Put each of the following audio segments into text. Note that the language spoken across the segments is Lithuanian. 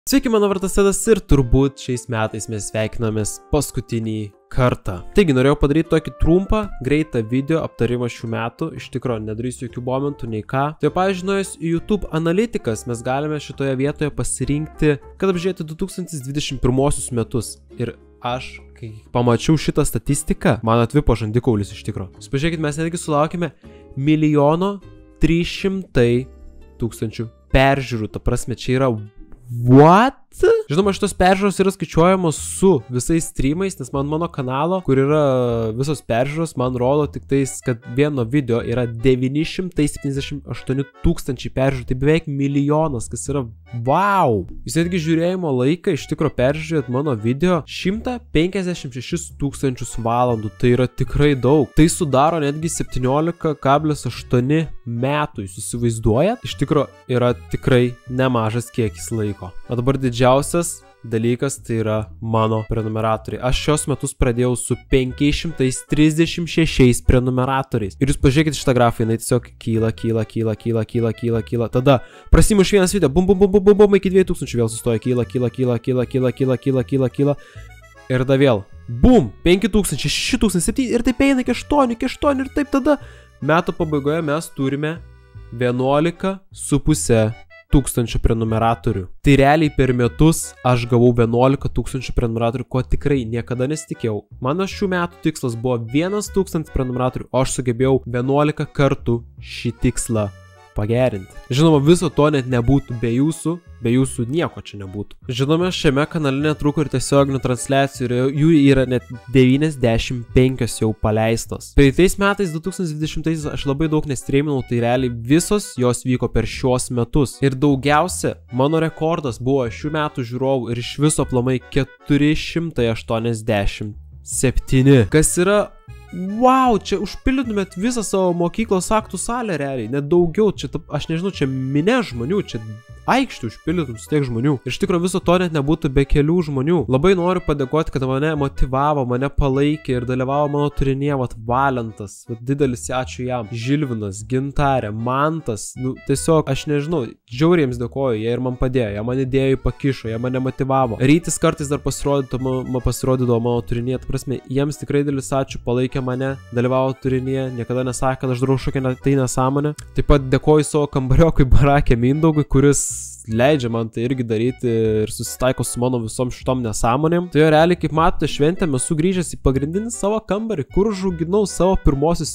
Sveiki, mano vardas Edas ir turbūt šiais metais mes sveikinamės paskutinį kartą. Taigi, norėjau padaryti tokį trumpą, greitą video aptarimą šių metų. Iš tikro, nedarysiu jokių momentų, nei ką. Tai, pavyzdžiui, nuėjus į YouTube analitikas, mes galime šitoje vietoje pasirinkti, kad apžiūrėti 2021 metus. Ir aš, kai pamačiau šitą statistiką, man atvipo žandikaulis iš tikro. Pažiūrėkit, mes netgi sulaukime 1 300 000 peržiūrų. Ta prasme, čia yra what? Žinoma, šitos peržiūros yra skaičiuojamos su visais streamais, nes mano kanalo, kur yra visos peržiūros, man rodo tik tais, kad vieno video yra 978 000 peržiūrų, tai beveik milijonas, kas yra wow! Jūs netgi žiūrėjimo laiką iš tikro peržiūrėt mano video 156 000 valandų, tai yra tikrai daug. Tai sudaro netgi 17,8 metų, jūs įsivaizduojat? Iš tikro yra tikrai nemažas kiekis laiko. O dabar didžiausias dalykas tai yra mano prenumeratoriai. Aš šios metus pradėjau su 536 prenumeratoriais. Ir jūs pažiūrėkite šitą grafą, jinai tiesiog kyla. Tada prasimuš vienas video, bum, iki 2000 vėl sustoja, kyla. Ir tada vėl, bum, 5000, 6000, 7 ir taip eina iki 8 ir taip tada. Metų pabaigoje mes turime 11,5 tūkstančių prenumeratorių. Tai realiai per metus aš gavau 11 000 prenumeratorių, ko tikrai niekada nesitikėjau. Mano šių metų tikslas buvo 1000 prenumeratorių, o aš sugebėjau 11 kartų šį tikslą pagerinti. Žinoma, viso to net nebūtų be jūsų nieko čia nebūtų. Žinoma, šiame kanale netruko ir tiesioginių transliacijų ir jų yra net 95 jau paleistos. Praeitais metais, 2020, aš labai daug nestreaminau, tai realiai visos jos vyko per šios metus. Ir daugiausia mano rekordas buvo šių metų žiūrovų ir iš viso aplamai 487. Kas yra wow, čia užpildytumėt visą savo mokyklos aktų salę realiai, net daugiau, čia, aš nežinau, čia minė žmonių, čia aikštį užpildytum su tiek žmonių. Ir iš tikrųjų viso to net nebūtų be kelių žmonių. Labai noriu padėkoti, kad mane motyvavo, mane palaikė ir dalyvavo mano turinėje, Valentas, didelis ačiū jam, Žilvinas, Gintarė, Mantas, tiesiog, aš nežinau, džiauriems dėkoju, jie ir man padėjo, jie mane idėjų pakišo, jie mane motyvavo. Rytis kartais dar pasirodydavo mano turinėje, ta prasme, jiems tikrai didelis ačiū, palaikė mane, dalyvavo turinėje, niekada nesakė, kad aš darau šokią tai nesąmonę. Taip pat dėkoju savo kambariokui Barakė Mindaugui, kuris leidžia man tai irgi daryti ir susitaiko su mano visom šitom nesąmonėm. Tai jo realiai, kaip matote, šventėme sugrįžęs į pagrindinį savo kambarį, kur užauginau savo pirmosius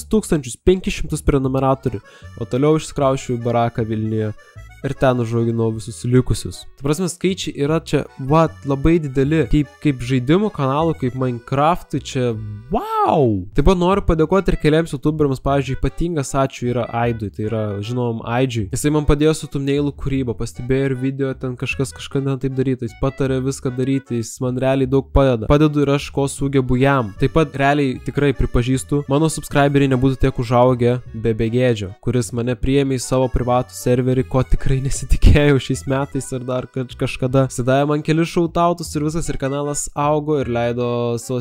7500 prenumeratorių, o toliau išsikraušiu į baraką Vilniuje ir ten užauginau visus likusius. Tai prasme, skaičiai yra čia, labai dideli. Kaip žaidimų kanalų, kaip Minecraft'ui čia, wow! Taip pat noriu padėkoti ir keliams youtuberiams, pavyzdžiui, ypatingas ačiū yra Aidui, tai yra, žinom, Aidžiui. Jisai man padėjo su thumbnailų kūryba, pastebėjo ir video, ten kažką taip daryti, jis patarė viską daryti, jis man realiai daug padeda. Padedu ir aš, ko sugebu jam. Taip pat realiai tikrai pripažįstu, mano subscriberiai nebūtų tiek užaugę be Begėdžio, kuris mane priėmė į savo privatų serverį, ko tikrai nesitikėjau šiais metais ar dar kažkada. Sidavė man keli šautautus ir viskas, ir kanalas augo ir leido savo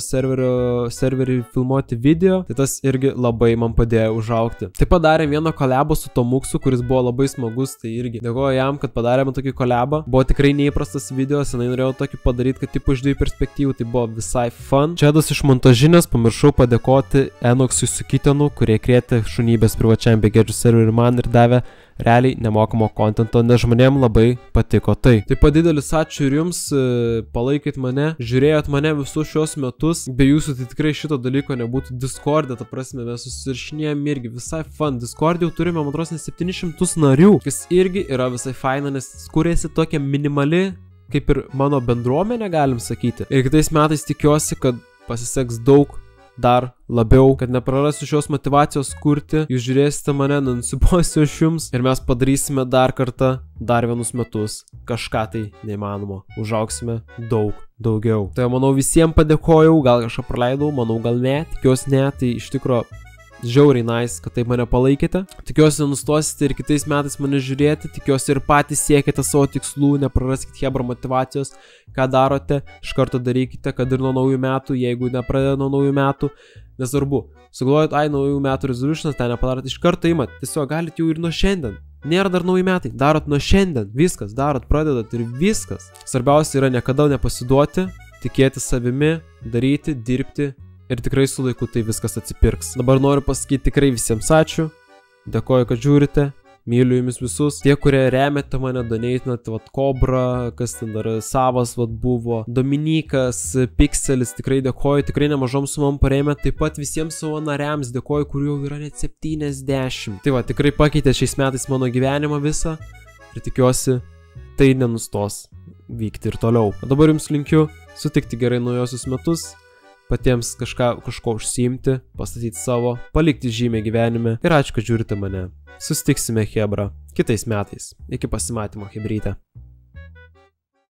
serverį filmuoti video, tai tas irgi labai man padėjo užaugti. Taip pat darėm vieną kolabą su Tomuksu, kuris buvo labai smagus, tai irgi dėkoju jam, kad padarėme tokį kolabą. Buvo tikrai neįprastas video, senai norėjau tokį padaryti, kad tipo iš dviejų perspektyvų, tai buvo visai fun. Čia das iš montažinės, pamiršau padėkoti Enoksui su Kitenu, kurie krėtė šunybės privačiam Begėdžių serveriui man ir davė realiai nemokamo kontento, nes žmonėm labai patiko tai. Taip pat didelis ačiū ir jums, palaikėt mane, žiūrėjot mane visus šios metus, be jūsų tai tikrai šito dalyko nebūtų. Discord'e, ta prasme, mes susirašinėjom irgi, visai fun. Discord'e jau turime, man atrodo, 700 narių, kas irgi yra visai faina, nes kūrėsi tokia minimali, kaip ir mano bendruomenė, galim sakyti. Ir kitais metais tikiuosi, kad pasiseks daug dar labiau, kad neprarasiu šios motivacijos kurti, jūs žiūrėsite mane, nusibosiu aš jums ir mes padarysime dar kartą, dar vienus metus, kažką tai neįmanomo, užaugsime daugiau. Tai manau visiems padėkojau, gal kažką praleidau, manau gal ne, tikiuosi ne, tai iš tikro žiauriai nice, kad taip mane palaikėte. Tikiuosi nenustosite ir kitais metais mane žiūrėti, tikiuosi ir patys siekite savo tikslų, nepraraskite hebra motivacijos, ką darote, iš karto darykite, kad ir nuo naujų metų, jeigu nepradeda nuo naujų metų, nesvarbu. Sugalvojot, naujų metų resolutionas, ten nepadarot, iš karto imat, tiesiog galite jau ir nuo šiandien. Nėra dar nauji metai, darot nuo šiandien, viskas, darot, pradedat ir viskas. Svarbiausia yra niekada nepasiduoti, tikėti savimi, daryti, dirbti ir tikrai su laiku tai viskas atsipirks. Dabar noriu pasakyti tikrai visiems ačiū, dėkoju, kad žiūrite. Myliu jumis visus. Tie, kurie remiate mane, doneitinat, vat Kobra, kas ten dar Savas vat buvo, Dominikas, Pixelis, tikrai dėkoju, tikrai nemažom sumom parėmėt. Taip pat visiems savo nariams dėkoju, kurių jau yra net 70. Tai va, tikrai pakeitė šiais metais mano gyvenimą visą ir tikiuosi, tai nenustos vykti ir toliau. O dabar jums linkiu sutikti gerai naujosius metus, patiems kažko užsiimti, pastatyti savo, palikti žymę gyvenime ir ačiū, kad žiūrite mane. Susitiksime, chebra, kitais metais. Iki pasimatymo, chebryte.